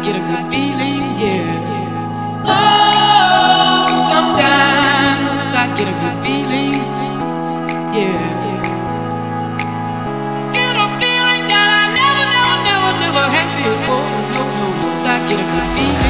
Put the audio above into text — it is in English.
get a good feeling, yeah. Oh, sometimes I get a good feeling, yeah. Get a feeling that I never had before. No, I get a good feeling.